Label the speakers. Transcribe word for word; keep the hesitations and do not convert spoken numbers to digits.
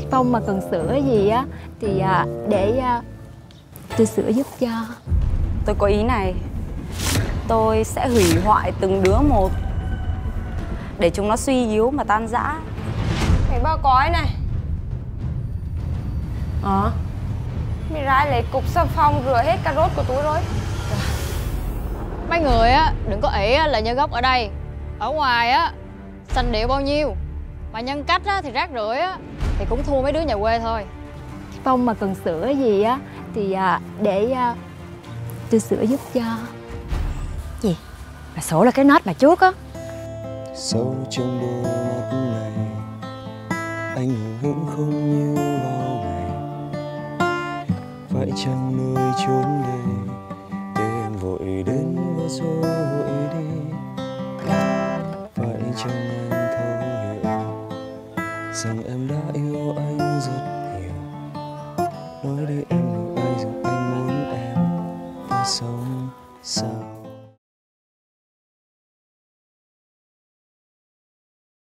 Speaker 1: Phong mà cần sửa gì á thì à, để à, tôi sửa giúp cho.
Speaker 2: Tôi có ý này. Tôi sẽ hủy hoại từng đứa một, để chúng nó suy yếu mà tan rã.
Speaker 3: Mày bao cói này.
Speaker 4: Ờ
Speaker 3: Mày ra lấy cục xà phòng rửa hết cà rốt của tôi rồi.
Speaker 5: Mấy người á, đừng có ỷ là nhơ gốc ở đây. Ở ngoài á, sành điệu bao nhiêu, mà nhân cách á, thì rác rưởi á, thì cũng thua mấy đứa nhà quê thôi.
Speaker 1: Phong mà cần sửa gì á thì à, để à, tôi sửa giúp cho.
Speaker 6: Gì? Bà sổ là cái nốt bà trước á.
Speaker 7: Sâu trong đôi mắt này, anh hờ hững không như bao ngày. Phải chăng nơi chốn đây để em vội đến và rồi vội đi? Phải chăng anh thấu hiểu rằng em đã yêu anh rất nhiều? Nói đi em được ai rằng anh muốn em và sống sao?